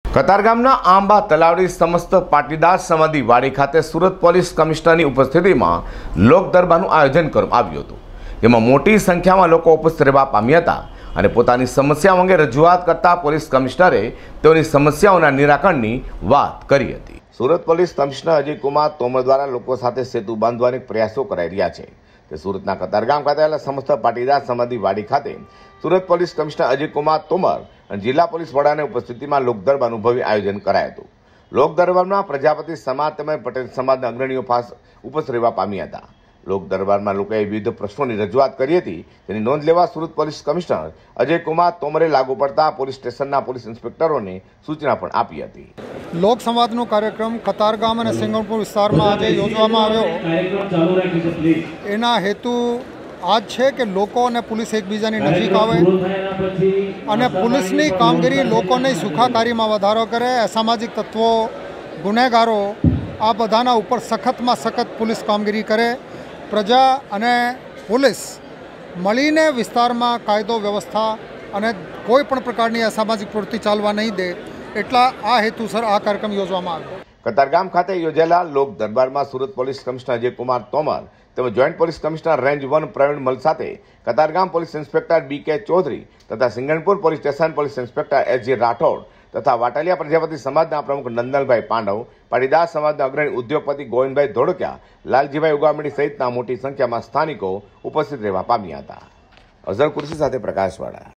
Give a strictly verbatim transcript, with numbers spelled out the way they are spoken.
કતારગામના આંબા તલાવડી સમસ્ત પાટીદાર સમાધિ વાડી ખાતે સુરત પોલીસ કમિશનરની ઉપસ્થિતિમાં લોક દરબારનું આયોજન કરવામાં આવ્યું હતું, જેમાં મોટી સંખ્યામાં લોકો ઉપસ્થિત રહેવા પામ્યા હતા અને પોતાની સમસ્યાઓ અંગે રજૂઆત કરતા પોલીસ કમિશનરે તેઓની સમસ્યાઓના નિરાકરણની વાત કરી હતી। સુરત પોલીસ કમિશનર અજય કુમાર તોમર દ્વારા લોકો સાથે સેતુ બાંધવાના પ્રયાસો કરાઈ રહ્યા છે। તે સુરતના કતારગામ ખાતે આવેલા સમસ્ત પાટીદાર સમાધિ વાડી ખાતે સુરત પોલીસ કમિશનર અજય કુમાર તોમર અને જિલ્લા પોલીસ વડાની ઉપસ્થિતિમાં લોક દરબારનું ભવ્ય આયોજન કરાયું હતું। લોક દરબારમાં પ્રજાપતિ સમાજ તેમજ પટેલ સમાજના અગ્રણીઓ ખાસ ઉપસ્થિત રહેવા પામ્યા હતા। લોક દરબારમાં લોકોએ વિવિધ પ્રશ્નોની રજૂઆત કરી હતી, તેની નોંધ લેવા સુરત પોલીસ કમિશનર અજય કુમાર તોમરે લાગુ પડતા પોલીસ સ્ટેશનના પોલીસ ઇન્સ્પેક્ટરોને સૂચના પણ આપી હતી। લોક સંવાદનો કાર્યક્રમ કતારગામ અને સિંગણપુર વિસ્તારમાં આજે યોજવામાં આવ્યો। એના હેતુ આજ છે કે લોકો અને પોલીસ એકબીજાની નજીક આવે અને પોલીસની કામગીરી લોકોની સુખાકારીમાં વધારો કરે। અસામાજિક તત્વો, ગુનેગારો આ બધાના ઉપર સખતમાં સખત પોલીસ કામગીરી કરે। પ્રજા અને પોલીસ મળીને વિસ્તારમાં કાયદો વ્યવસ્થા અને કોઈ પણ પ્રકારની અસામાજિક પ્રવૃત્તિ ચાલવા નહીં દે, એટલા આ હેતુસર આ કાર્યક્રમ યોજવામાં આવ્યો। કતારગામ ખાતે યોજાયેલા લોક દરબારમાં સુરત પોલીસ કમિશનર અજય કુમાર તોમર તેમજ joint police commissioner range one Pravin Mal સાથે Katargam police inspector B K Chaudhary તથા Singanpur police station police inspector S J Rathod તથા વાટલિયા પ્રજાપતિ સમાજના પ્રમુખ નંદનભાઈ પાંડવ, પાટીદાર સમાજના અગ્રણી ઉદ્યોગપતિ ગોવિંદભાઈ ધોળકિયા, લાલજીભાઈ ઉગામડી સહિતના મોટી સંખ્યામાં સ્થાનિકો ઉપસ્થિત રહેવા પામ્યા હતા। અઝર કુર્સી સાથે પ્રકાશવાળા।